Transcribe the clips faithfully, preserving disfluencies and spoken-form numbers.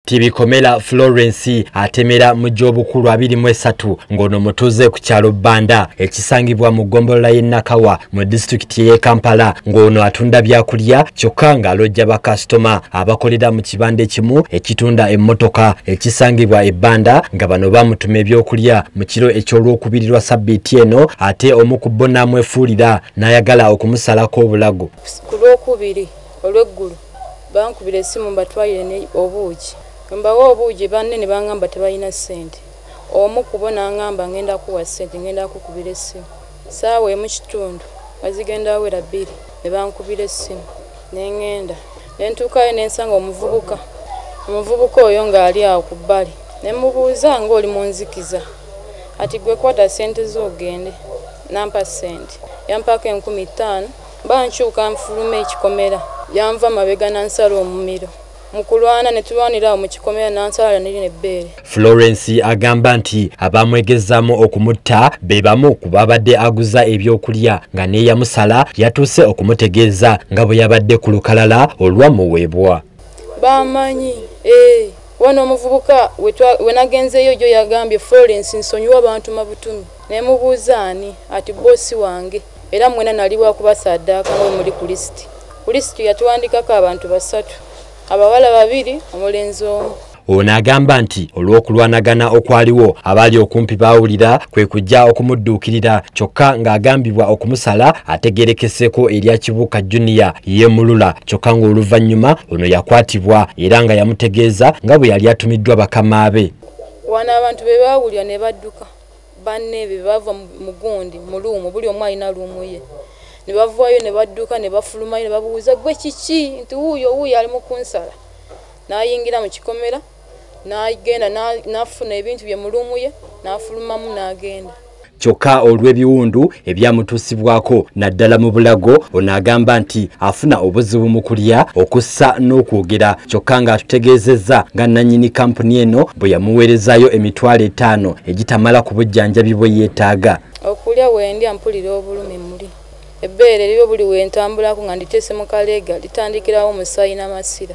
Tibikomela Florence atemera mu gy'obukulu abiri mu esatu ng'ono mutuuze ku kyalo Bbanda ekisangibwa mu ggombolola y'e Nakawa mu disitulikiti y'e Kampala ng'ono atunda byakulya kyokka ng'alojja bakasitoma abakolera mu kibanda ekimu ekitunda emmotoka ekisangibwa e Bbanda nga bano bamutuma ebyokulya mu kiro eky'olwokubirirwa sabbiiti eno ate omu ku bo n'amwefuulira n'ayagala okumusalako obulago. Ku lwokubiri olw'eggulu bankubira essimu mbatwalire obuugi. Mbawo obuugi banne ne bangamba tebalina ssente. Omu kubo n'angamba ngenda kuwa ssente ngenda kukubira essimu. Saawa emu kitundu bazigenda awera bbiri ne bankubira essimu ne ngenda. Ne ntuukayo ne nsanga omuvubuka. Omuvubuka oyo ng'ali awo ku bbali. Ne mubuuza ng'oli mu nzikiza. Ati gwe kwata ssente z'ogende. Nampa ssente. Yampako enkumi ttaano. Bankyuka nfuluma ekikomera. Yanva mabega nansala omumiro. Mukulwana ne tulwanira mu kikomera nansala niri nebbeere. Florence agamba nti abamwegezzaamu okumutta be bamu ku babadde aguza ebyokulya nga neeyamusala yatuuse okumutegeeza nga bwe yabadde ku lukalala olwamuweebwa. Bamanyi eh wano omuvubuka we nagenzeeyo gyo yagambye Florence nsonyiwa abantu mabutumi. Ne mubuuza ani ati boosi wange era mwena nali wa kubasaddaaka nga muli ku lisiti. Ku lisiti yatuwandikako abantu basatu. Abawala babiri omulenzi omu. Ono agamba nti olw'okulwanagana okwaliwo abali okumpi baawulira kwe kujja okumudduukirira kyokka ng'agambibwa okumusala ategerekeseko erya Kibuuka Junior ye Mulula kyokka ng'oluvannyuma ono yakwatibwa era nga yamutegeeza nga bwe yali atumiddwa bakama be. Wano abantu be baawulira ne badduka banne be bava mu gundi mu luumu buli omu alina luumu ye. Ne bavaayo ne badduka ne bafulumayo ne babuuza gwe kiki nti wuuyo wuuyo ali mu kunsala. N'ayingira mu kikomera n'agenda n'afuna ebintu bye mu luumu ye n'afulumamu n'agenda. Kyokka olw'ebiwundu ebyamutuusibwako naddala mu bulago ono agamba nti afuna obuzibu mu kulya okussa n'okwogera kyokka ng'atutegeezezza nga nannyini kampuni eno bwe yamuweerezaayo emitwalo etaano egitamala ku bujjanjabi bwe yeetaaga. Okulya wendya mpulira obulumi muli. Ebbeere lyo buli wentambulako nga nditeese mu kaleega litandikirawo omusaayi n'amasira.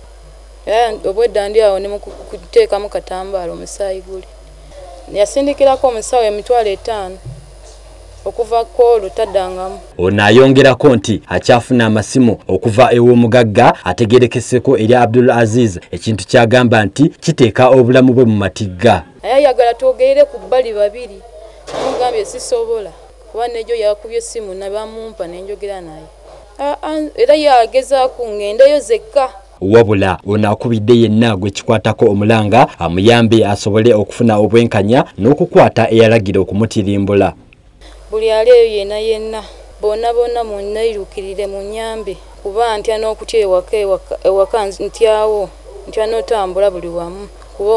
Era obwedda ndi awo ne mu kuteekamu katambaala omusaayi guli. Yasindikirako omusawo emitwalo etaano okuva koolo taddangamu. Ono ayongerako nti akyafuna amasimu okuva ew'omugagga ategerekeseko eri Abdul Aziz ekintu kyagamba nti kiteeka obulamu bwe mu matigga. Naye ayagala twogerere ku bbali babiri. Mugambye sisobola. Kuba n'egyo yakubye essimu ne bamumpa ne njogera naye. Era yagezaako ngendeyo zekka. Wabula ono akubidde yenna gwe kikwatako omulanga amuyambe asobole okufuna obwenkanya n'okukwata eyalagira okumutirimbula. Buli ali eyo yenna yenna bonna bonna munnayirukirire munyambe kuba ntya n'okutya ewaka ewaka ntyawo ntya n'otambula buli wamu. Kuba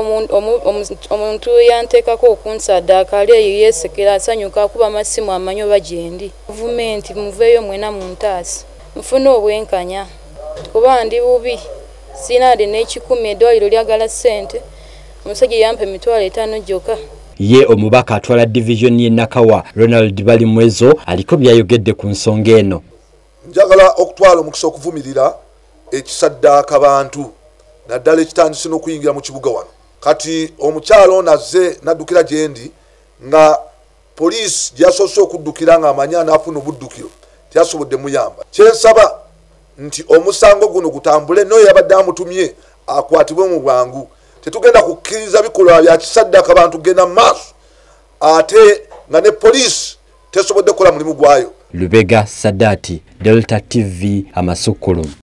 omuntu yanteekako okunsaddaaka ali eyo yeesekera asanyuka akuba amasimu amanyi oba gyendi. Gavumenti muveeyo mwena mu ntaasi mufune obwenkanya. Kuba ndi bubi sina de n'ekikumi eddwaliro lyagala ssente omusajja yampa emitwalo etaano gyokka. Ye omubaka atwala division y'e Nakawa Ronald Balimwezo aliko byayogedde ku nsonga eno. Njagala okutwala omukisa okuvumirira ekisaddaaka bantu naddala ekitandise n'okuyingira mu kibuga wano. Kati omukyalo nazze naddukira gyendi nga poliisi gyasoose okuddukira ng'amanya n'afuna obuddukiro teyasobodde muyamba. Kyensaba nti omusango guno gutambule n'oyo yabadde amutumye akwatibwe mu bwangu. Tetugenda kukkiriza bikolwa bya kisaddaaka abantu genda mu maaso ate nga ne poliisi tesobodde kukola mulimu gwayo. Lubega Sadati, Delta T V, Amasukulu.